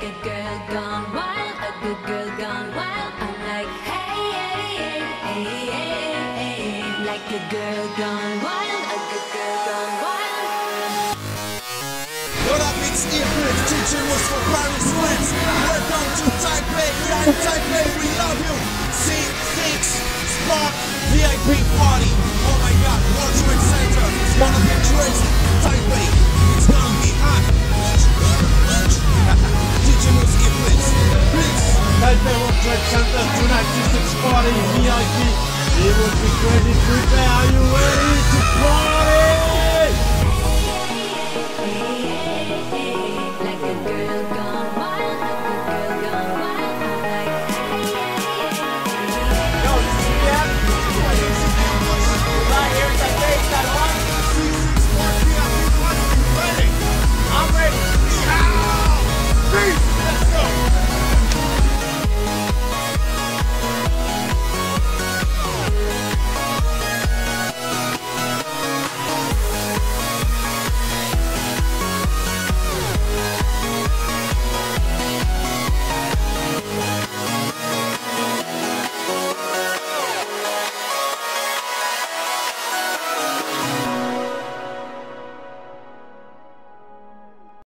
a girl gone wild, a good girl gone wild. I'm like, hey, hey, hey, hey, hey, hey. Like a girl gone wild, a good girl gone wild. What up, it's Ifrit, teaching was for Paris friends. Welcome to Taipei, we are in Taipei, we love you. C6 Spark VIP party. Oh my god, World Trade Center, it's gonna be crazy. Taipei, it's gonna be hot. Teaching was Ifrit, please. Taipei World Trade Center tonight, C6 party VIP. It will be crazy. Prepare, are you ready to party?